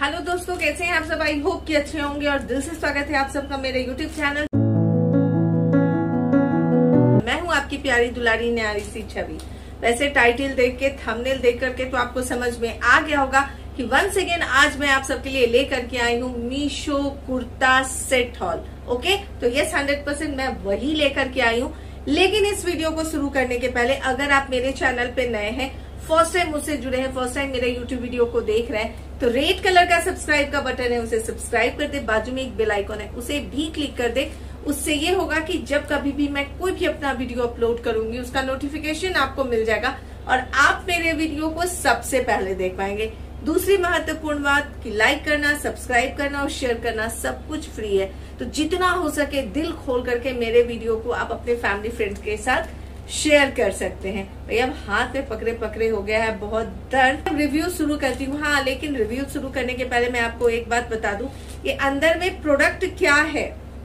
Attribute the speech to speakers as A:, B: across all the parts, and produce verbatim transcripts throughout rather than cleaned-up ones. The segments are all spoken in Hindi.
A: हेलो दोस्तों, कैसे हैं आप सब? आई होप कि अच्छे होंगे और दिल से स्वागत है आप सबका मेरे यूट्यूब चैनल। मैं हूं आपकी प्यारी दुलारी न्यारी सी छवि। वैसे टाइटल देख के, थंबनेल देख करके तो आपको समझ में आ गया होगा कि वंस अगेन आज मैं आप सबके लिए लेकर के आई हूँ Meesho kurta set haul. Okay, तो यस हंड्रेड परसेंट मैं वही लेकर के आई हूँ। लेकिन इस वीडियो को शुरू करने के पहले अगर आप मेरे चैनल पे नए हैं, फर्स्ट टाइम मुझसे जुड़े हैं, फर्स्ट टाइम मेरे यूट्यूब वीडियो को देख रहे हैं, तो रेड कलर का सब्सक्राइब का बटन है, उसे सब्सक्राइब कर दे। बाजू में एक बेल आइकन है, उसे भी क्लिक कर दे। उससे ये होगा कि जब कभी भी मैं कोई भी अपना वीडियो अपलोड करूंगी उसका नोटिफिकेशन आपको मिल जाएगा और आप मेरे वीडियो को सबसे पहले देख पाएंगे। दूसरी महत्वपूर्ण बात कि लाइक करना, सब्सक्राइब करना और शेयर करना सब कुछ फ्री है। तो जितना हो सके दिल खोल करके मेरे वीडियो को आप अपने फैमिली फ्रेंड्स के साथ शेयर कर सकते हैं। भैया अब हाथ में पकड़े पकड़े हो गया है, बहुत दर्द। रिव्यू शुरू करती हूँ। हाँ, लेकिन रिव्यू शुरू करने के पहले मैं आपको एक बात बता दूं, ये अंदर में प्रोडक्ट क्या है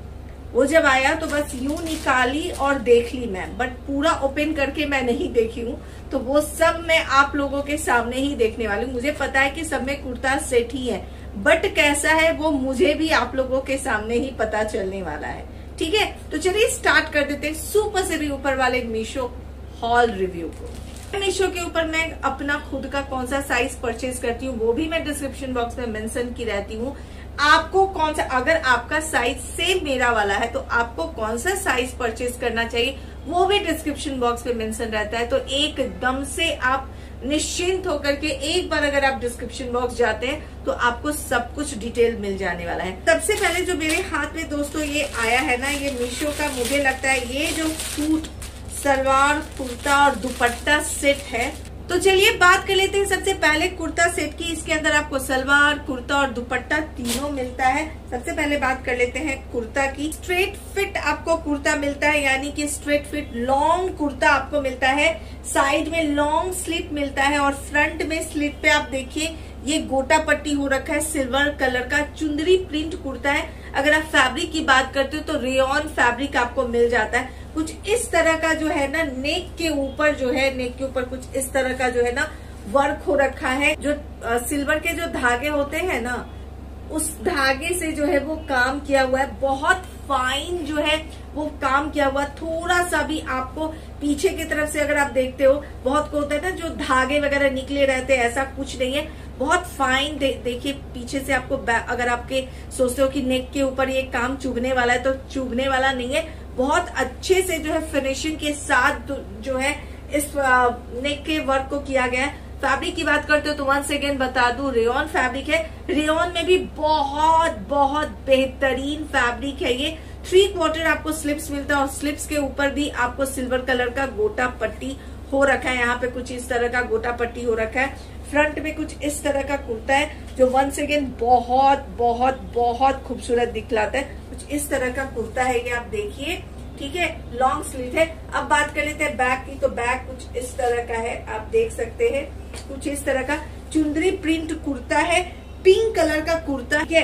A: वो जब आया तो बस यूं निकाली और देख ली मैं, बट पूरा ओपन करके मैं नहीं देखी हूँ। तो वो सब मैं आप लोगों के सामने ही देखने वाली हूँ। मुझे पता है कि सब में कुर्ता सेट ही है, बट कैसा है वो मुझे भी आप लोगों के सामने ही पता चलने वाला है। ठीक है, तो चलिए स्टार्ट कर देते हैं सुपर से भी ऊपर वाले मीशो हॉल रिव्यू को। मीशो के ऊपर मैं अपना खुद का कौन सा साइज परचेज करती हूँ वो भी मैं डिस्क्रिप्शन बॉक्स में मेंशन की रहती हूँ। आपको कौन सा, अगर आपका साइज सेम मेरा वाला है तो आपको कौन सा साइज परचेज करना चाहिए वो भी डिस्क्रिप्शन बॉक्स में मेंशन रहता है। तो एकदम से आप निश्चिंत होकर के एक बार अगर आप डिस्क्रिप्शन बॉक्स जाते हैं तो आपको सब कुछ डिटेल मिल जाने वाला है। सबसे पहले जो मेरे हाथ में दोस्तों ये आया है ना, ये मीशो का, मुझे लगता है ये जो सूट, सलवार, कुर्ता और दुपट्टा सेट है। तो चलिए बात कर लेते हैं सबसे पहले कुर्ता सेट की। इसके अंदर आपको सलवार, कुर्ता और दुपट्टा तीनों मिलता है। सबसे पहले बात कर लेते हैं कुर्ता की। स्ट्रेट फिट आपको कुर्ता मिलता है, यानी कि स्ट्रेट फिट लॉन्ग कुर्ता आपको मिलता है। साइड में लॉन्ग स्लिट मिलता है और फ्रंट में स्लिट पे आप देखिए ये गोटा पट्टी हो रखा है, सिल्वर कलर का चुंदरी प्रिंट कुर्ता है। अगर आप फैब्रिक की बात करते हो तो रेयॉन फैब्रिक आपको मिल जाता है। कुछ इस तरह का जो है ना, नेक के ऊपर जो है, नेक के ऊपर कुछ इस तरह का जो है ना वर्क हो रखा है। जो आ, सिल्वर के जो धागे होते हैं ना, उस धागे से जो है वो काम किया हुआ है। बहुत फाइन जो है वो काम किया हुआ। थोड़ा सा भी आपको पीछे की तरफ से अगर आप देखते हो, बहुत को होता है ना जो धागे वगैरह निकले रहते हैं, ऐसा कुछ नहीं है। बहुत फाइन दे, देखिए पीछे से आपको, अगर आपके सोचते हो कि नेक के ऊपर ये काम चुभने वाला है तो चुभने वाला नहीं है। बहुत अच्छे से जो है फिनिशिंग के साथ जो है इस नेक के वर्क को किया गया है। फैब्रिक की बात करते हो तो वंस अगेन बता दूं, रेयॉन फैब्रिक है। रेयॉन में भी बहुत बहुत बेहतरीन फैब्रिक है ये। थ्री क्वार्टर आपको स्लिप्स मिलता है और स्लिप्स के ऊपर भी आपको सिल्वर कलर का गोटा पट्टी हो रखा है। यहाँ पे कुछ इस तरह का गोटा पट्टी हो रखा है। फ्रंट में कुछ इस तरह का कुर्ता है जो वंस अगेन बहुत बहुत बहुत खूबसूरत दिखलाता है। कुछ इस तरह का कुर्ता है ये, आप देखिए। ठीक है, लॉन्ग स्लीव है। अब बात कर लेते हैं बैक की। तो बैक कुछ इस तरह का है, आप देख सकते हैं। कुछ इस तरह का चुंदरी प्रिंट कुर्ता है, पिंक कलर का कुर्ता है।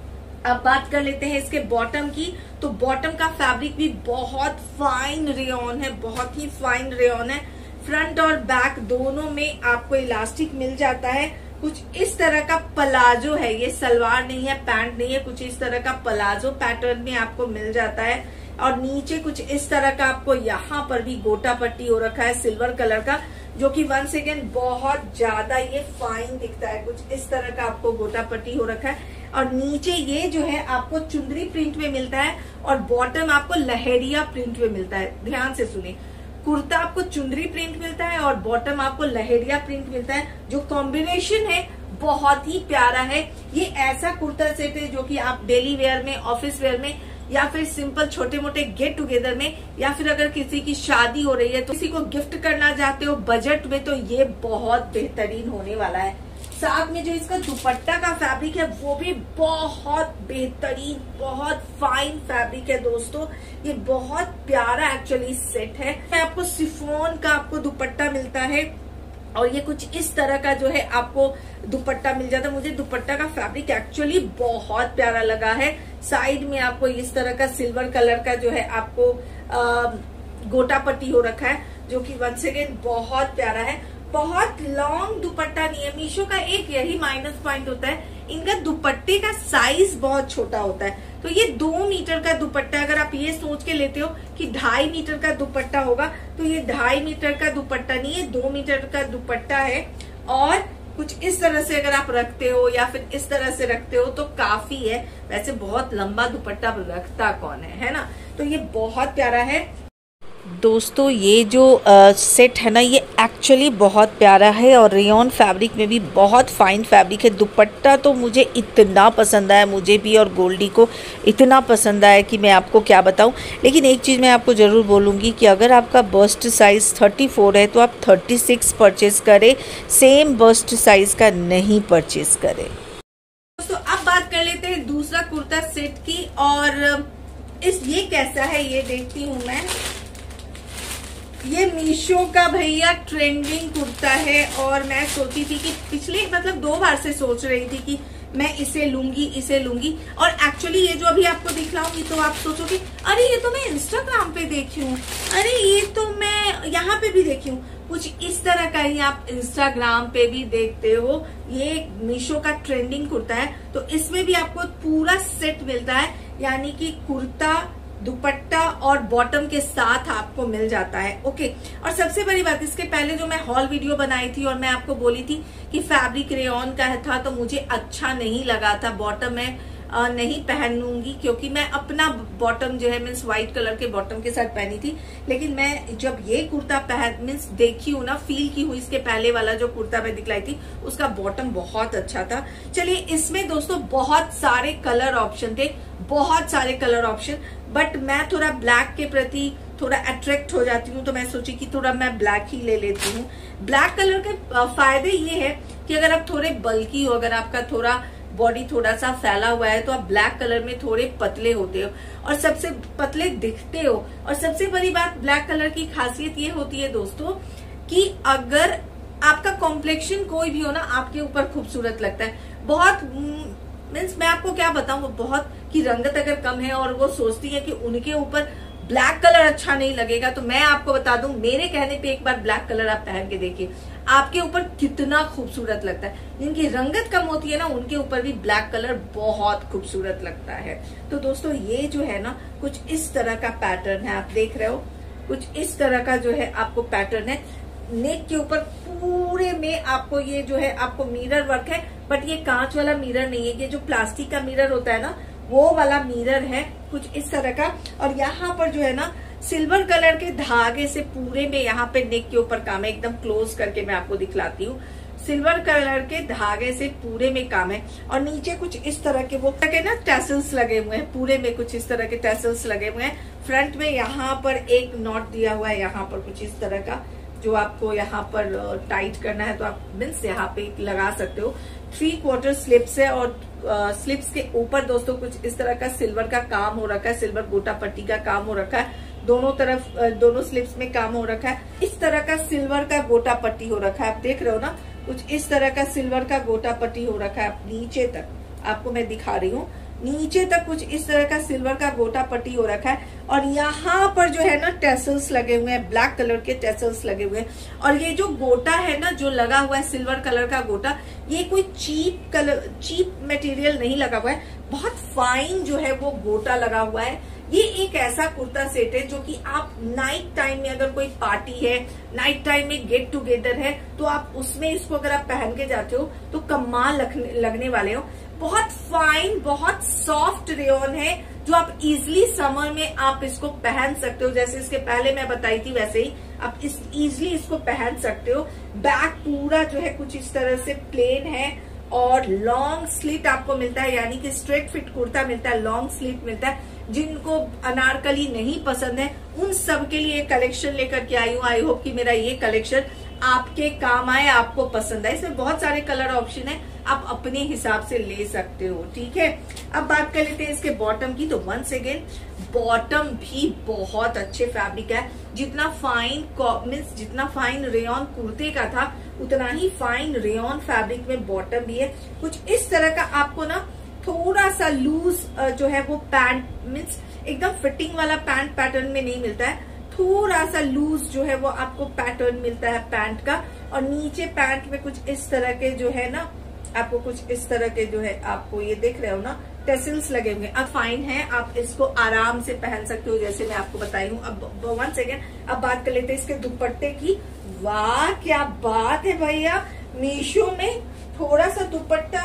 A: अब बात कर लेते हैं इसके बॉटम की। तो बॉटम का फैब्रिक भी बहुत फाइन रेयॉन है, बहुत ही फाइन रेयॉन है। फ्रंट और बैक दोनों में आपको इलास्टिक मिल जाता है। कुछ इस तरह का पलाजो है, ये सलवार नहीं है, पैंट नहीं है। कुछ इस तरह का पलाजो पैटर्न में आपको मिल जाता है और नीचे कुछ इस तरह का आपको यहाँ पर भी गोटा पट्टी हो रखा है सिल्वर कलर का, जो कि वंस अगेन बहुत ज्यादा ये फाइन दिखता है। कुछ इस तरह का आपको गोटा पट्टी हो रखा है और नीचे ये जो है आपको चुंदरी प्रिंट में मिलता है और बॉटम आपको लहेरिया प्रिंट में मिलता है। ध्यान से सुनिए, कुर्ता आपको चुंदरी प्रिंट मिलता है और बॉटम आपको लहेरिया प्रिंट मिलता है। जो कॉम्बिनेशन है बहुत ही प्यारा है। ये ऐसा कुर्ता सेट है जो कि आप डेली वेयर में, ऑफिस वेयर में या फिर सिंपल छोटे मोटे गेट टुगेदर में, या फिर अगर किसी की शादी हो रही है तो किसी को गिफ्ट करना चाहते हो बजट में, तो ये बहुत बेहतरीन होने वाला है। साथ में जो इसका दुपट्टा का फैब्रिक है वो भी बहुत बेहतरीन, बहुत फाइन फैब्रिक है दोस्तों। ये बहुत प्यारा एक्चुअली सेट है। आपको शिफॉन का आपको दुपट्टा मिलता है और ये कुछ इस तरह का जो है आपको दुपट्टा मिल जाता है। मुझे दुपट्टा का फैब्रिक एक्चुअली बहुत प्यारा लगा है। साइड में आपको इस तरह का सिल्वर कलर का जो है आपको आ, गोटा पट्टी हो रखा है, जो कि वंस अगेन बहुत प्यारा है। बहुत लॉन्ग दुपट्टा नहीं है। मीशो का एक यही माइनस पॉइंट होता है इनका दुपट्टे का साइज बहुत छोटा होता है। तो ये दो मीटर का दुपट्टा, अगर आप ये सोच के लेते हो कि ढाई मीटर का दुपट्टा होगा, तो ये ढाई मीटर का दुपट्टा नहीं है, दो मीटर का दुपट्टा है। और कुछ इस तरह से अगर आप रखते हो या फिर इस तरह से रखते हो तो काफी है। वैसे बहुत लंबा दुपट्टा रखता कौन है, है ना। तो ये बहुत प्यारा है दोस्तों। ये जो आ, सेट है ना, ये एक्चुअली बहुत प्यारा है और रेयॉन फैब्रिक में भी बहुत फाइन फैब्रिक है। दुपट्टा तो मुझे इतना पसंद आया, मुझे भी और गोल्डी को इतना पसंद आया कि मैं आपको क्या बताऊं। लेकिन एक चीज़ मैं आपको ज़रूर बोलूँगी कि अगर आपका बस्ट साइज़ थर्टी फोर है तो आप थर्टी सिक्स परचेज़ करें, सेम बस्ट साइज़ का नहीं परचेज़ करें। दोस्तों अब बात कर लेते हैं दूसरा कुर्ता सेट की, और इस ये कैसा है ये देखती हूँ मैं। ये मीशो का भैया ट्रेंडिंग कुर्ता है, और मैं सोची थी कि पिछले मतलब दो बार से सोच रही थी कि मैं इसे लूंगी इसे लूंगी। और एक्चुअली ये जो अभी आपको दिखलाऊंगी तो आप सोचोगे अरे ये तो मैं इंस्टाग्राम पे देखी हूँ, अरे ये तो मैं यहाँ पे भी देखी हूँ। कुछ इस तरह का ही आप इंस्टाग्राम पे भी देखते हो। ये मीशो का ट्रेंडिंग कुर्ता है, तो इसमें भी आपको पूरा सेट मिलता है, यानी कि कुर्ता, दुपट्टा और बॉटम के साथ आपको मिल जाता है। ओके, और सबसे बड़ी बात, इसके पहले जो मैं हॉल वीडियो बनाई थी और मैं आपको बोली थी कि फैब्रिक रेयॉन का था तो मुझे अच्छा नहीं लगा था, बॉटम में नहीं पहनूंगी क्योंकि मैं अपना बॉटम जो है मीन्स व्हाइट कलर के बॉटम के साथ पहनी थी। लेकिन मैं जब ये कुर्ता पहन मीन्स देखी हूँ ना, फील की हूँ, इसके पहले वाला जो कुर्ता मैं दिखलाई थी उसका बॉटम बहुत अच्छा था। चलिए, इसमें दोस्तों बहुत सारे कलर ऑप्शन थे, बहुत सारे कलर ऑप्शन, बट मैं थोड़ा ब्लैक के प्रति थोड़ा अट्रैक्ट हो जाती हूँ, तो मैं सोची कि थोड़ा मैं ब्लैक ही ले लेती हूँ। ब्लैक कलर के फायदे ये है कि अगर आप थोड़े बल्की हो, अगर आपका थोड़ा बॉडी थोड़ा सा फैला हुआ है तो आप ब्लैक कलर में थोड़े पतले होते हो और सबसे पतले दिखते हो। और सबसे बड़ी बात ब्लैक कलर की खासियत ये होती है दोस्तों कि अगर आपका कॉम्प्लेक्शन कोई भी हो ना, आपके ऊपर खूबसूरत लगता है। बहुत मीन्स मैं आपको क्या बताऊं, बहुत की रंगत अगर कम है और वो सोचती है कि उनके ऊपर ब्लैक कलर अच्छा नहीं लगेगा, तो मैं आपको बता दूं, मेरे कहने पे एक बार ब्लैक कलर आप पहन के देखिए, आपके ऊपर कितना खूबसूरत लगता है। जिनकी रंगत कम होती है ना, उनके ऊपर भी ब्लैक कलर बहुत खूबसूरत लगता है। तो दोस्तों ये जो है ना, कुछ इस तरह का पैटर्न है, आप देख रहे हो, कुछ इस तरह का जो है आपको पैटर्न है। नेक के ऊपर पूरे में आपको ये जो है आपको मिरर वर्क है, बट ये कांच वाला मिरर नहीं है, ये जो प्लास्टिक का मिरर होता है ना, वो वाला मिरर है कुछ इस तरह का। और यहाँ पर जो है ना सिल्वर कलर के धागे से पूरे में यहाँ पे नेक के ऊपर काम है, एकदम क्लोज करके मैं आपको दिखलाती हूँ। सिल्वर कलर के धागे से पूरे में काम है और नीचे कुछ इस तरह के वो के ना टैसल्स लगे हुए हैं, पूरे में कुछ इस तरह के टैसल्स लगे हुए हैं। फ्रंट में यहाँ पर एक नॉट दिया हुआ है, यहाँ पर कुछ इस तरह का, जो आपको यहाँ पर टाइट करना है तो आप मीन्स यहाँ पे लगा सकते हो। थ्री क्वार्टर स्लिप्स है और स्लिप्स के ऊपर दोस्तों कुछ इस तरह का सिल्वर का काम हो रखा है, सिल्वर गोटा पट्टी का काम हो रखा है। दोनों तरफ दोनों स्लिप्स में काम हो रखा है, इस तरह का सिल्वर का गोटा पट्टी हो रखा है, आप देख रहे हो ना, कुछ इस तरह का सिल्वर का गोटा पट्टी हो रखा है। नीचे तक आपको मैं दिखा रही हूँ, नीचे तक कुछ इस तरह का सिल्वर का गोटा पट्टी हो रखा है और यहाँ पर जो है ना टैसल्स लगे हुए हैं, ब्लैक कलर के टैसल्स लगे हुए हैं। और ये जो गोटा है ना, जो लगा हुआ है सिल्वर कलर का गोटा, ये कोई चीप कलर चीप मटेरियल नहीं लगा हुआ है, बहुत फाइन जो है वो गोटा लगा हुआ है। ये एक ऐसा कुर्ता सेट है जो कि आप नाइट टाइम में, अगर कोई पार्टी है, नाइट टाइम में गेट टुगेदर है, तो आप उसमें इसको अगर आप पहन के जाते हो तो कमाल लगने वाले हो। बहुत फाइन, बहुत सॉफ्ट रेयॉन है जो आप इजिली समर में आप इसको पहन सकते हो। जैसे इसके पहले मैं बताई थी वैसे ही आप इस इजिली इसको पहन सकते हो। बैक पूरा जो है कुछ इस तरह से प्लेन है और लॉन्ग स्लीट आपको मिलता है, यानी कि स्ट्रेट फिट कुर्ता मिलता है, लॉन्ग स्लीट मिलता है। जिनको अनारकली नहीं पसंद है उन सब के लिए कलेक्शन लेकर के आई हूँ। आई होप कि मेरा ये कलेक्शन आपके काम आए, आपको पसंद आए। इसमें बहुत सारे कलर ऑप्शन है, आप अपने हिसाब से ले सकते हो, ठीक है। अब बात कर लेते हैं इसके बॉटम की। तो वंस अगेन बॉटम भी बहुत अच्छे फैब्रिक है, जितना फाइन मीन्स जितना फाइन रेयॉन कुर्ते का था उतना ही फाइन रेयॉन फैब्रिक में बॉटम भी है। कुछ इस तरह का आपको ना थोड़ा सा लूज जो है वो पैंट मीन्स एकदम फिटिंग वाला पैंट पैटर्न में नहीं मिलता है, थोड़ा सा लूज जो है वो आपको पैटर्न मिलता है पैंट का। और नीचे पैंट में कुछ इस तरह के जो है ना आपको कुछ इस तरह के जो है आपको ये देख रहे हो ना टेसल्स लगे हुए। अब फाइन है, आप इसको आराम से पहन सकते हो जैसे मैं आपको बताई हूँ। अब वन सेकेंड, अब बात कर लेते हैं इसके दुपट्टे की। वाह क्या बात है भैया, मीशो में थोड़ा सा दुपट्टा,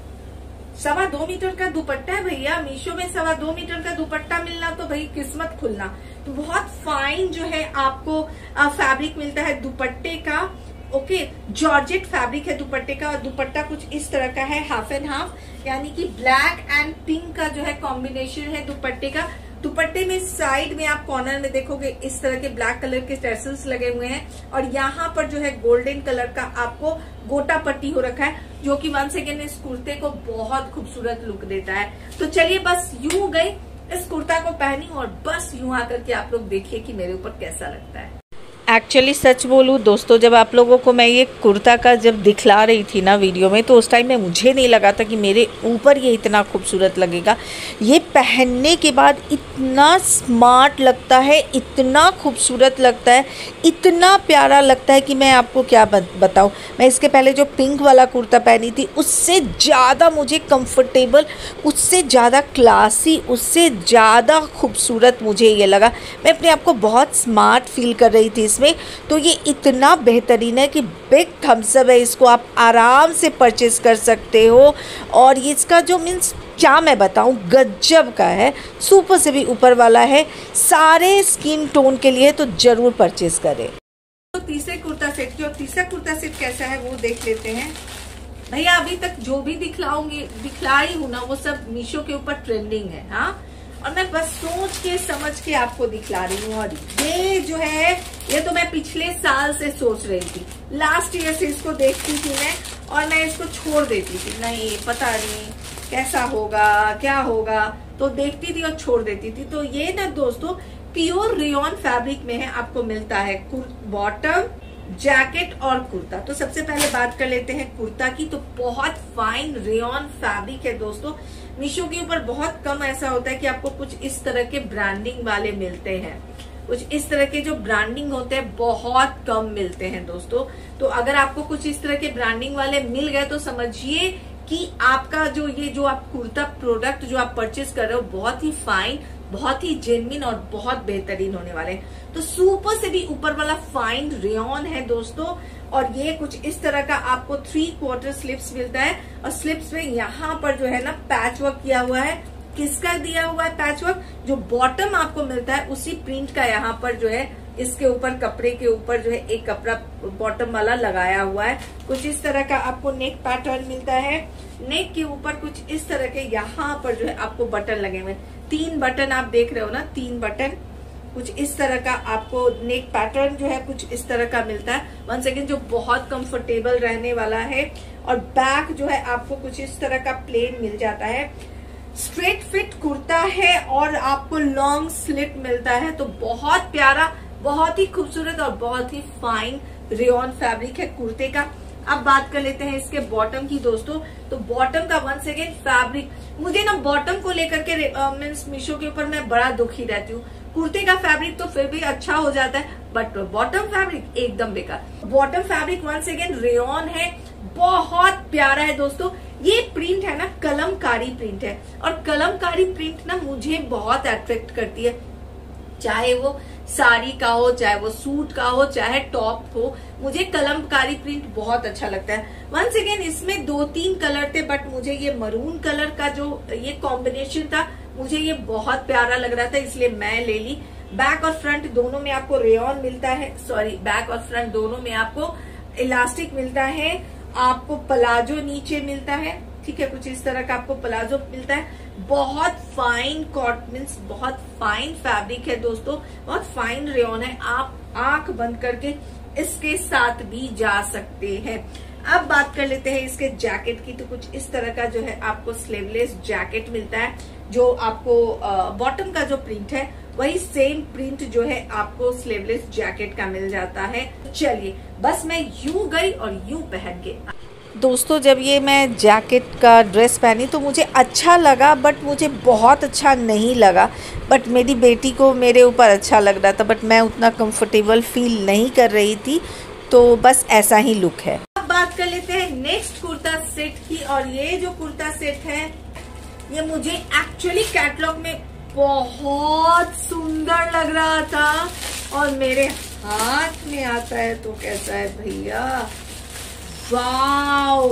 A: सवा दो मीटर का दुपट्टा है भैया। मीशो में सवा दो मीटर का दुपट्टा मिलना तो भाई किस्मत खुलना। तो बहुत फाइन जो है आपको फैब्रिक मिलता है दुपट्टे का। ओके, जॉर्जेट फैब्रिक है दुपट्टे का, और दुपट्टा कुछ इस तरह का है, हाफ एंड हाफ, यानी कि ब्लैक एंड पिंक का जो है कॉम्बिनेशन है दुपट्टे का। दुपट्टे में साइड में आप कॉर्नर में देखोगे इस तरह के ब्लैक कलर के टैसल्स लगे हुए हैं, और यहाँ पर जो है गोल्डन कलर का आपको गोटा पट्टी हो रखा है, जो कि वन सेकेंड इस कुर्ते को बहुत खूबसूरत लुक देता है। तो चलिए बस यूं गई, इस कुर्ता को पहनी और बस यूं आकर के आप लोग देखिए कि मेरे ऊपर कैसा लगता है।
B: एक्चुअली सच बोलूँ दोस्तों, जब आप लोगों को मैं ये कुर्ता का जब दिखला रही थी ना वीडियो में, तो उस टाइम में मुझे नहीं लगा था कि मेरे ऊपर ये इतना खूबसूरत लगेगा। ये पहनने के बाद इतना स्मार्ट लगता है, इतना खूबसूरत लगता है, इतना प्यारा लगता है कि मैं आपको क्या बताऊं। मैं इसके पहले जो पिंक वाला कुर्ता पहनी थी उससे ज़्यादा मुझे कंफर्टेबल, उससे ज़्यादा क्लासी, उससे ज़्यादा खूबसूरत मुझे ये लगा। मैं अपने आप को बहुत स्मार्ट फील कर रही थी इसमें। तो ये इतना बेहतरीन है कि बिग थम्स अप है, इसको आप आराम से परचेज कर सकते हो। और ये इसका जो मीन्स क्या मैं बताऊं, गजब का है, सुपर से भी ऊपर वाला है, सारे स्किन टोन के लिए तो जरूर परचेज करें।
A: तो तीसरे कुर्ता सेट की, और तीसरा कुर्ता सेट कैसा है वो देख लेते हैं भैया। अभी तक जो भी दिखलाऊंगी दिखलाई हूं ना वो सब मीशो के ऊपर ट्रेंडिंग है, हाँ, और मैं बस सोच के समझ के आपको दिखला रही हूँ। और ये जो है ये तो मैं पिछले साल से सोच रही थी, लास्ट ईयर से इसको देखती थी मैं, और मैं इसको छोड़ देती थी, नहीं पता नहीं कैसा होगा क्या होगा, तो देखती थी और छोड़ देती थी। तो ये ना दोस्तों प्योर रेयॉन फैब्रिक में है, आपको मिलता है बॉटम, जैकेट और कुर्ता। तो सबसे पहले बात कर लेते हैं कुर्ता की। तो बहुत फाइन रेयॉन फैब्रिक है दोस्तों। मीशो के ऊपर बहुत कम ऐसा होता है कि आपको कुछ इस तरह के ब्रांडिंग वाले मिलते हैं, कुछ इस तरह के जो ब्रांडिंग होते हैं बहुत कम मिलते हैं दोस्तों। तो अगर आपको कुछ इस तरह के ब्रांडिंग वाले मिल गए तो समझिए कि आपका जो ये जो आप कुर्ता प्रोडक्ट जो आप परचेज कर रहे हो बहुत ही फाइन, बहुत ही जेन्युइन और बहुत बेहतरीन होने वाले हैं। तो सुपर से भी ऊपर वाला फाइन रेयॉन है दोस्तों, और ये कुछ इस तरह का आपको थ्री क्वार्टर स्लिप्स मिलता है, और स्लिप्स में यहाँ पर जो है ना पैच वर्क किया हुआ है। किसका दिया हुआ है पैच वर्क? जो बॉटम आपको मिलता है उसी प्रिंट का यहाँ पर जो है इसके ऊपर कपड़े के ऊपर जो है एक कपड़ा बॉटम वाला लगाया हुआ है। कुछ इस तरह का आपको नेक पैटर्न मिलता है। नेक के ऊपर कुछ इस तरह के यहाँ पर जो है आपको बटन लगे हुए, तीन बटन आप देख रहे हो ना, तीन बटन। कुछ इस तरह का आपको नेक पैटर्न जो है कुछ इस तरह का मिलता है, वन सेकेंड, जो बहुत कंफर्टेबल रहने वाला है। और बैक जो है आपको कुछ इस तरह का प्लेन मिल जाता है। स्ट्रेट फिट कुर्ता है और आपको लॉन्ग स्लिट मिलता है। तो बहुत प्यारा, बहुत ही खूबसूरत और बहुत ही फाइन रेयॉन फैब्रिक है कुर्ते का। अब बात कर लेते हैं इसके बॉटम की दोस्तों। तो बॉटम का वन सेकेंड फैब्रिक, मुझे ना बॉटम को लेकर के मीन्स मीशो के ऊपर मैं बड़ा दुखी रहती हूँ। कुर्ते का फैब्रिक तो फिर भी अच्छा हो जाता है, बट बॉटम फैब्रिक एकदम बेकार। Bottom fabric one second rayon है, बहुत प्यारा है दोस्तों। ये प्रिंट है ना कलमकारी प्रिंट है, और कलमकारी प्रिंट ना मुझे बहुत अट्रैक्ट करती है, चाहे वो साड़ी का हो, चाहे वो सूट का हो, चाहे टॉप हो, मुझे कलमकारी प्रिंट बहुत अच्छा लगता है। वन सेकेंड, इसमें दो तीन कलर थे, बट मुझे ये मरून कलर का जो ये कॉम्बिनेशन था मुझे ये बहुत प्यारा लग रहा था, इसलिए मैं ले ली। बैक और फ्रंट दोनों में आपको रेयॉन मिलता है, सॉरी बैक और फ्रंट दोनों में आपको इलास्टिक मिलता है। आपको प्लाजो नीचे मिलता है, ठीक है, कुछ इस तरह का आपको प्लाजो मिलता है। बहुत फाइन कॉटन मीन्स बहुत फाइन फैब्रिक है दोस्तों, बहुत फाइन रेयॉन है। आप आंख बंद करके इसके साथ भी जा सकते हैं। अब बात कर लेते हैं इसके जैकेट की। तो कुछ इस तरह का जो है आपको स्लीवलेस जैकेट मिलता है, जो आपको बॉटम का जो प्रिंट है वही सेम प्रिंट जो है आपको स्लीवलेस जैकेट का मिल जाता है। चलिए बस मैं यूं गई और यूं पहन के
B: दोस्तों, जब ये मैं जैकेट का ड्रेस पहनी तो मुझे अच्छा लगा, बट मुझे बहुत अच्छा नहीं लगा। बट मेरी बेटी को मेरे ऊपर अच्छा लग रहा था, बट मैं उतना कंफर्टेबल फील नहीं कर रही थी। तो बस ऐसा ही लुक है।
A: अब बात बात कर लेते हैं नेक्स्ट कुर्ता सेट की। और ये जो कुर्ता सेट है ये मुझे एक्चुअली कैटलॉग में बहुत सुंदर लग रहा था और मेरे हाथ में आता है तो कैसा है भैया, वाओ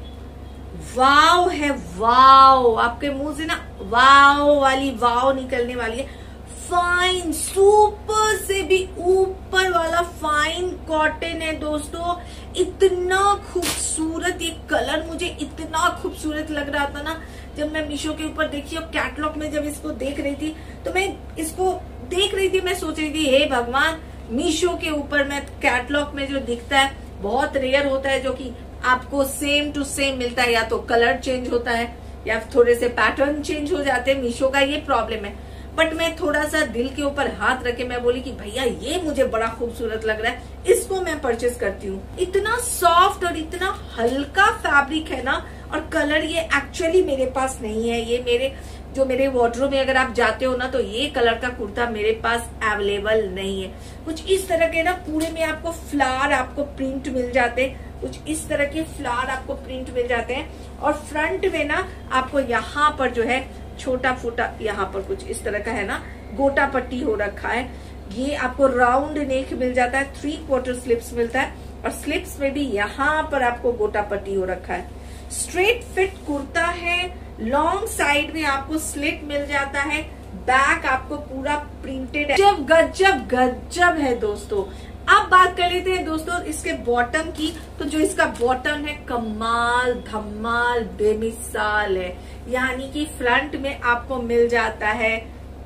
A: वाओ है, वाओ। आपके मुंह से ना वाओ वाली वाओ निकलने वाली है। फाइन, सुपर से भी ऊपर वाला फाइन कॉटन है दोस्तों। इतना खूबसूरत ये कलर मुझे इतना खूबसूरत लग रहा था ना, जब मैं मीशो के ऊपर देखी और कैटलॉग में जब इसको देख रही थी तो मैं इसको देख रही थी, मैं सोच रही थी हे भगवान, मीशो के ऊपर में कैटलॉग में जो दिखता है बहुत रेयर होता है, जो कि आपको सेम टू सेम मिलता है, या तो कलर चेंज होता है या थोड़े से पैटर्न चेंज हो जाते हैं। मीशो का ये प्रॉब्लम है। बट मैं थोड़ा सा दिल के ऊपर हाथ रखे मैं बोली कि भैया ये मुझे बड़ा खूबसूरत लग रहा है, इसको मैं परचेस करती हूँ। इतना सॉफ्ट और इतना हल्का फैब्रिक है ना, और कलर ये एक्चुअली मेरे पास नहीं है। ये मेरे जो मेरे वार्डरोब में अगर आप जाते हो ना तो ये कलर का कुर्ता मेरे पास अवेलेबल नहीं है। कुछ इस तरह के ना पूरे में आपको फ्लावर आपको प्रिंट मिल जाते हैं, कुछ इस तरह के फ्लावर आपको प्रिंट मिल जाते हैं। और फ्रंट में ना आपको यहाँ पर जो है छोटा फूटा यहाँ पर कुछ इस तरह का है ना गोटा पट्टी हो रखा है। ये आपको राउंड नेक मिल जाता है, थ्री क्वार्टर स्लिप्स मिलता है और स्लिप्स में भी यहाँ पर आपको गोटा पट्टी हो रखा है। स्ट्रेट फिट कुर्ता है, लॉन्ग साइड में आपको स्लिट मिल जाता है, बैक आपको पूरा प्रिंटेड है। जब गजब गजब है दोस्तों। अब बात कर लेते हैं दोस्तों इसके बॉटम की। तो जो इसका बॉटम है कमाल धमाल बेमिसाल है। यानी कि फ्रंट में आपको मिल जाता है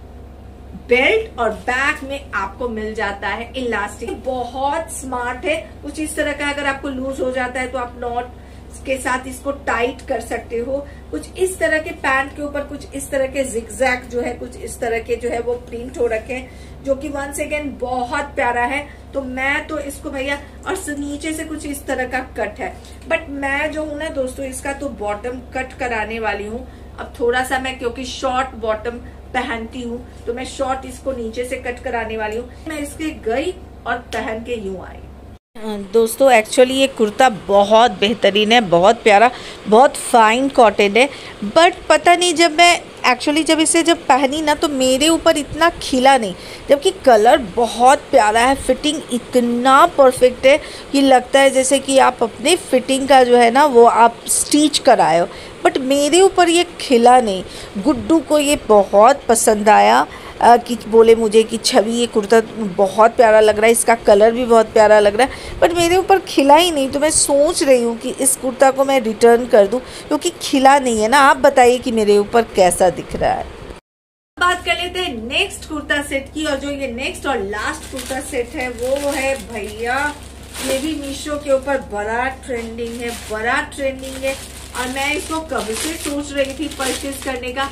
A: बेल्ट और बैक में आपको मिल जाता है इलास्टिक। बहुत स्मार्ट है। कुछ इस तरह का अगर आपको लूज हो जाता है तो आप नॉट के साथ इसको टाइट कर सकते हो। कुछ इस तरह के पैंट के ऊपर कुछ इस तरह के जिगजैग जो है कुछ इस तरह के जो है वो प्रिंट हो रखे हैं, जो कि वंस अगेन बहुत प्यारा है। तो मैं तो इसको भैया, और नीचे से कुछ इस तरह का कट है। बट मैं जो हूं ना दोस्तों इसका तो बॉटम कट कराने वाली हूँ। अब थोड़ा सा मैं क्योंकि शॉर्ट बॉटम पहनती हूँ तो मैं शॉर्ट इसको नीचे से कट कराने वाली हूँ। मैं इसके गई और पहन के यूं आई।
B: दोस्तों एक्चुअली ये कुर्ता बहुत बेहतरीन है, बहुत प्यारा, बहुत फाइन कॉटन है। बट पता नहीं जब मैं एक्चुअली जब इसे जब पहनी ना तो मेरे ऊपर इतना खिला नहीं, जबकि कलर बहुत प्यारा है, फिटिंग इतना परफेक्ट है कि लगता है जैसे कि आप अपने फिटिंग का जो है ना वो आप स्टिच कराए हो। बट मेरे ऊपर ये खिला नहीं। गुड्डू को ये बहुत पसंद आया आ, कि बोले मुझे कि छवि ये कुर्ता बहुत प्यारा लग रहा है, इसका कलर भी बहुत प्यारा लग रहा है, बट मेरे ऊपर खिला ही नहीं। तो मैं सोच रही हूँ कि इस कुर्ता को मैं रिटर्न कर दूँ क्योंकि खिला नहीं है ना। आप बताइए कि मेरे ऊपर कैसा दिख रहा है।
A: बात कर लेते हैं नेक्स्ट कुर्ता सेट की। और जो ये नेक्स्ट और लास्ट कुर्ता सेट है वो है भैया, ये भी मीशो के ऊपर बड़ा ट्रेंडिंग है, बड़ा ट्रेंडिंग है। और मैं इसको कब से सोच रही थी परचेज करने का,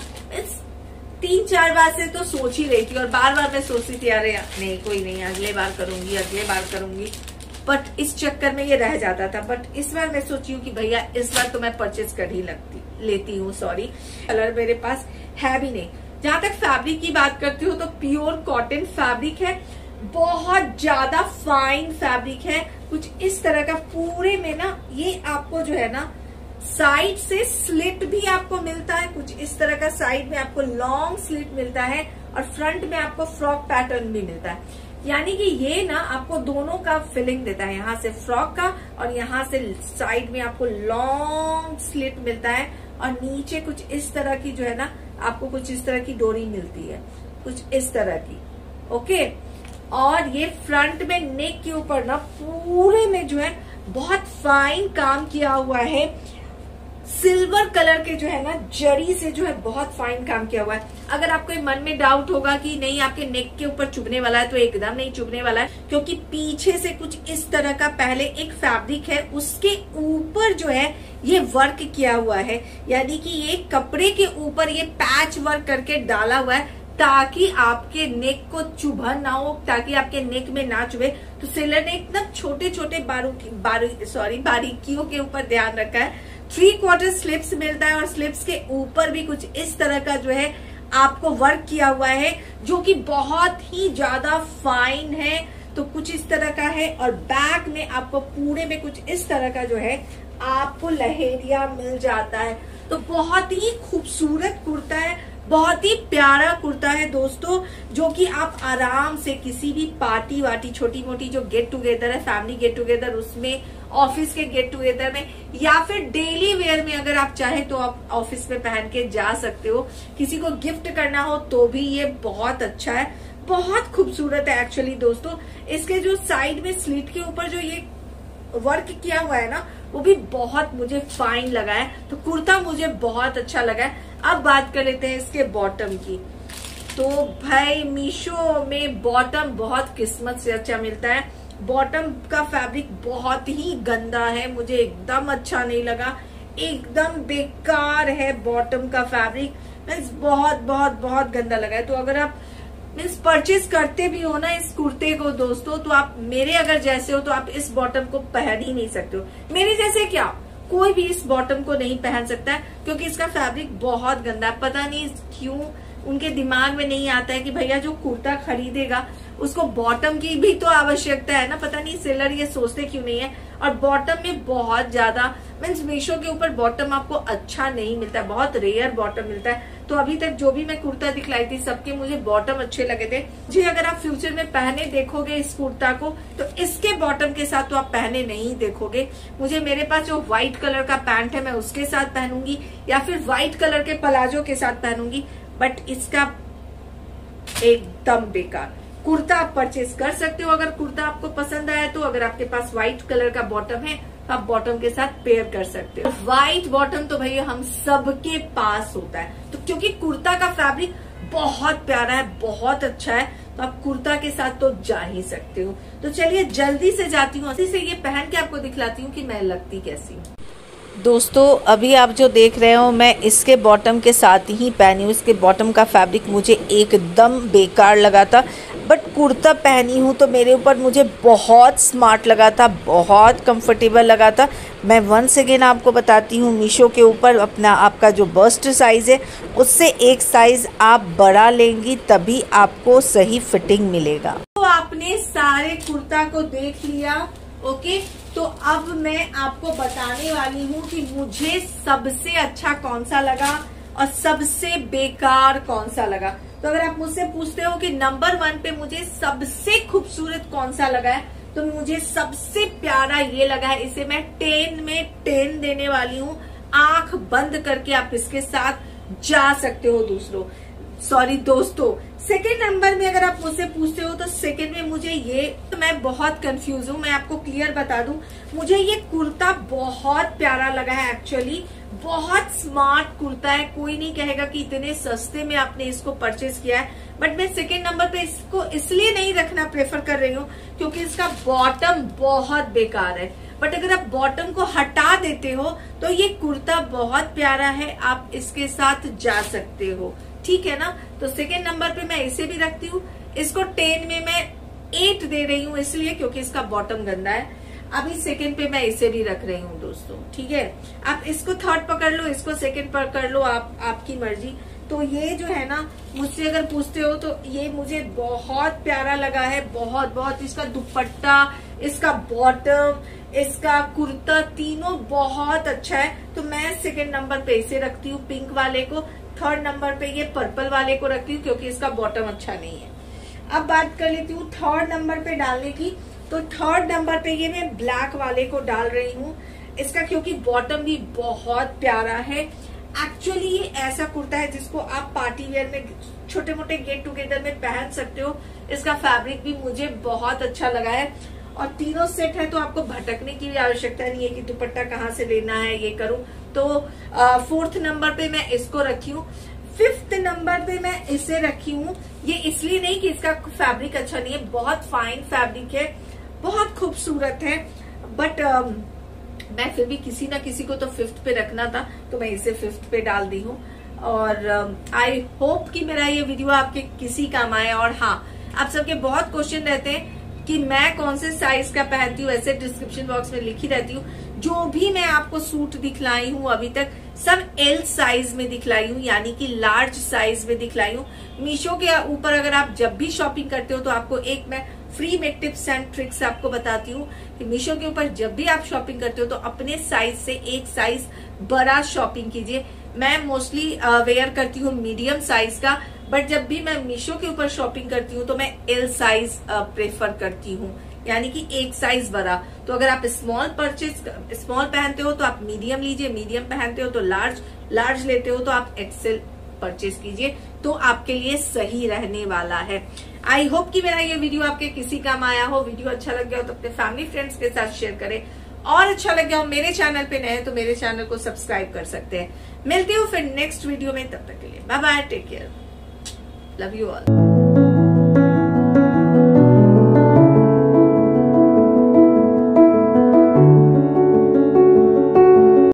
A: तीन चार बार से तो सोच ही रही थी। और बार बार मैं सोचती थी अरे नहीं कोई नहीं अगले बार करूंगी अगले बार करूंगी, बट इस चक्कर में ये रह जाता था। बट इस बार मैं सोची हूँ कि भैया इस बार तो मैं परचेज कर ही लगती लेती हूँ। सॉरी, कलर मेरे पास है भी नहीं। जहां तक फैब्रिक की बात करती हूँ तो प्योर कॉटन फैब्रिक है, बहुत ज्यादा फाइन फैब्रिक है। कुछ इस तरह का पूरे में ना ये आपको जो है ना साइड से स्लिट भी आपको मिलता है, कुछ इस तरह का साइड में आपको लॉन्ग स्लिट मिलता है और फ्रंट में आपको फ्रॉक पैटर्न भी मिलता है। यानी कि ये ना आपको दोनों का फिलिंग देता है, यहाँ से फ्रॉक का और यहाँ से साइड में आपको लॉन्ग स्लिट मिलता है। और नीचे कुछ इस तरह की जो है ना आपको कुछ इस तरह की डोरी मिलती है, कुछ इस तरह की। ओके, और ये फ्रंट में नेक के ऊपर ना पूरे में जो है बहुत फाइन काम किया हुआ है। सिल्वर कलर के जो है ना जरी से जो है बहुत फाइन काम किया हुआ है। अगर आपको मन में डाउट होगा कि नहीं आपके नेक के ऊपर चुभने वाला है, तो एकदम नहीं चुभने वाला है, क्योंकि पीछे से कुछ इस तरह का पहले एक फैब्रिक है, उसके ऊपर जो है ये वर्क किया हुआ है। यानी कि ये कपड़े के ऊपर ये पैच वर्क करके डाला हुआ है ताकि आपके नेक को चुभा ना हो, ताकि आपके नेक में ना चुभे। तो सेलर ने इतना छोटे छोटे बारीकी बारू सॉरी बारीकियों के ऊपर ध्यान रखा है। थ्री क्वार्टर स्लिप्स मिलता है और स्लिप्स के ऊपर भी कुछ इस तरह का जो है आपको वर्क किया हुआ है, जो कि बहुत ही ज्यादा फाइन है। तो कुछ इस तरह का है, और बैक में आपको पूरे में कुछ इस तरह का जो है आपको लहेरिया मिल जाता है। तो बहुत ही खूबसूरत कुर्ता है, बहुत ही प्यारा कुर्ता है दोस्तों, जो कि आप आराम से किसी भी पार्टी वार्टी, छोटी मोटी जो गेट टुगेदर है, फैमिली गेट टुगेदर, उसमें, ऑफिस के गेट टुगेदर में, या फिर डेली वेयर में अगर आप चाहे तो आप ऑफिस में पहन के जा सकते हो। किसी को गिफ्ट करना हो तो भी ये बहुत अच्छा है, बहुत खूबसूरत है एक्चुअली दोस्तों। इसके जो साइड में स्लीट के ऊपर जो ये वर्क किया हुआ है ना, वो भी बहुत मुझे फाइन लगा है। तो कुर्ता मुझे बहुत अच्छा लगा है। अब बात कर लेते हैं इसके बॉटम की। तो भाई मीशो में बॉटम बहुत किस्मत से अच्छा मिलता है। बॉटम का फैब्रिक बहुत ही गंदा है, मुझे एकदम अच्छा नहीं लगा, एकदम बेकार है बॉटम का फैब्रिक, मीन्स बहुत बहुत बहुत गंदा लगा है। तो अगर आप मीन्स परचेज करते भी हो ना इस कुर्ते को दोस्तों, तो आप मेरे अगर जैसे हो तो आप इस बॉटम को पहन ही नहीं सकते हो। मेरे जैसे क्या, कोई भी इस बॉटम को नहीं पहन सकता है, क्योंकि इसका फैब्रिक बहुत गंदा है। पता नहीं क्यों उनके दिमाग में नहीं आता है कि भैया जो कुर्ता खरीदेगा उसको बॉटम की भी तो आवश्यकता है ना, पता नहीं सेलर ये सोचते क्यों नहीं है। और बॉटम में बहुत ज्यादा मीन्स मीशो के ऊपर बॉटम आपको अच्छा नहीं मिलता है, बहुत रेयर बॉटम मिलता है। तो अभी तक जो भी मैं कुर्ता दिखलाई थी सबके मुझे बॉटम अच्छे लगे थे। जी अगर आप फ्यूचर में पहने देखोगे इस कुर्ता को, तो इसके बॉटम के साथ तो आप पहने नहीं देखोगे। मुझे मेरे पास जो व्हाइट कलर का पैंट है मैं उसके साथ पहनूंगी, या फिर व्हाइट कलर के प्लाजो के साथ पहनूंगी, बट इसका एकदम बेकार। कुर्ता आप परचेज कर सकते हो अगर कुर्ता आपको पसंद आया तो। अगर आपके पास व्हाइट कलर का बॉटम है तो आप बॉटम के साथ पेयर कर सकते हो। व्हाइट बॉटम तो भैया हम सबके पास होता है, तो क्योंकि कुर्ता का फैब्रिक बहुत प्यारा है, बहुत अच्छा है, तो आप कुर्ता के साथ तो जा ही सकते हो। तो चलिए जल्दी से जाती हूँ, इसी से ये पहन के आपको दिखलाती हूँ कि मैं लगती कैसी हूँ।
B: दोस्तों अभी आप जो देख रहे हो मैं इसके बॉटम के साथ ही पहनी हूँ। इसके बॉटम का फैब्रिक मुझे एकदम बेकार लगा था, बट कुर्ता पहनी हूँ तो मेरे ऊपर मुझे बहुत स्मार्ट लगा था, बहुत कंफर्टेबल लगा था। मैं वंस अगेन आपको बताती हूँ, मीशो के ऊपर अपना आपका जो बस्ट साइज़ है उससे एक साइज़ आप बड़ा लेंगी तभी आपको सही फिटिंग मिलेगा।
A: तो आपने सारे कुर्ता को देख लिया, ओके। तो अब मैं आपको बताने वाली हूँ कि मुझे सबसे अच्छा कौन सा लगा और सबसे बेकार कौन सा लगा। तो अगर आप मुझसे पूछते हो कि नंबर वन पे मुझे सबसे खूबसूरत कौन सा लगा है, तो मुझे सबसे प्यारा ये लगा है। इसे मैं टेन में टेन देने वाली हूँ। आंख बंद करके आप इसके साथ जा सकते हो दूसरों सॉरी दोस्तों। सेकेंड नंबर में अगर आप मुझसे पूछते हो तो सेकेंड में मुझे ये, तो मैं बहुत कंफ्यूज हूँ, मैं आपको क्लियर बता दूं। मुझे ये कुर्ता बहुत प्यारा लगा है एक्चुअली, बहुत स्मार्ट कुर्ता है। कोई नहीं कहेगा कि इतने सस्ते में आपने इसको परचेज किया है, बट मैं सेकेंड नंबर पे इसको इसलिए नहीं रखना प्रेफर कर रही हूँ क्योंकि इसका बॉटम बहुत बेकार है। बट अगर आप बॉटम को हटा देते हो तो ये कुर्ता बहुत प्यारा है, आप इसके साथ जा सकते हो, ठीक है ना। तो सेकेंड नंबर पे मैं इसे भी रखती हूँ। इसको टेन में मैं एट दे रही हूँ इसलिए क्योंकि इसका बॉटम गंदा है। अभी सेकेंड पे मैं इसे भी रख रही हूँ दोस्तों, ठीक है। आप इसको थर्ड पकड़ लो, इसको सेकेंड पकड़ लो, आप आपकी मर्जी। तो ये जो है ना, मुझसे अगर पूछते हो तो ये मुझे बहुत प्यारा लगा है, बहुत बहुत। इसका दुपट्टा, इसका बॉटम, इसका कुर्ता, तीनों बहुत अच्छा है। तो मैं सेकेंड नंबर पे इसे रखती हूँ पिंक वाले को, थर्ड नंबर पे ये पर्पल वाले को रखती हूँ क्योंकि इसका बॉटम अच्छा नहीं है। अब बात कर लेती हूँ थर्ड नंबर पे डालने की। तो थर्ड नंबर पे ये मैं ब्लैक वाले को डाल रही हूँ, इसका क्योंकि बॉटम भी बहुत प्यारा है। एक्चुअली ये ऐसा कुर्ता है जिसको आप पार्टी वेयर में, छोटे मोटे गेट टुगेदर में पहन सकते हो। इसका फैब्रिक भी मुझे बहुत अच्छा लगा है और तीनों सेट है तो आपको भटकने की भी आवश्यकता नहीं है कि दुपट्टा कहाँ से लेना है, ये करूं। तो फोर्थ नंबर पे मैं इसको रखी हूँ। फिफ्थ नंबर पे मैं इसे रखी हूँ, ये इसलिए नहीं कि इसका फैब्रिक अच्छा नहीं है, बहुत फाइन फैब्रिक है, बहुत खूबसूरत है, बट uh, मैं फिर भी किसी ना किसी को तो फिफ्थ पे रखना था तो मैं इसे फिफ्थ पे डाल दी हूँ। और आई uh, होप कि मेरा ये वीडियो आपके किसी काम आए। और हाँ, आप सबके बहुत क्वेश्चन रहते हैं कि मैं कौन से साइज का पहनती हूँ, ऐसे डिस्क्रिप्शन बॉक्स में लिखी रहती हूँ। जो भी मैं आपको सूट दिखलाई हूँ अभी तक सब एल साइज में दिखलाई हूँ, यानी कि लार्ज साइज में दिखलाई हूँ। मीशो के ऊपर अगर आप जब भी शॉपिंग करते हो तो आपको एक मैं फ्री में टिप्स एंड ट्रिक्स आपको बताती हूँ कि मीशो के ऊपर जब भी आप शॉपिंग करते हो तो अपने साइज से एक साइज बड़ा शॉपिंग कीजिए। मैं मोस्टली वेयर करती हूँ मीडियम साइज का, बट जब भी मैं मीशो के ऊपर शॉपिंग करती हूँ तो मैं एल साइज प्रेफर करती हूँ, यानी कि एक साइज बड़ा। तो अगर आप स्मॉल परचेज स्मॉल पहनते हो तो आप मीडियम लीजिए, मीडियम पहनते हो तो लार्ज, लार्ज लेते हो तो आप एक्सेल परचेज कीजिए, तो आपके लिए सही रहने वाला है। आई होप कि मेरा ये वीडियो आपके किसी काम आया हो। वीडियो अच्छा लग गया हो तो अपने फैमिली फ्रेंड्स के साथ शेयर करें, और अच्छा लग गया हो मेरे चैनल पे नए हैं तो मेरे चैनल को सब्सक्राइब कर सकते हैं। मिलती हूँ फिर नेक्स्ट वीडियो में, तब तक के लिए bye bye, take care, love you all.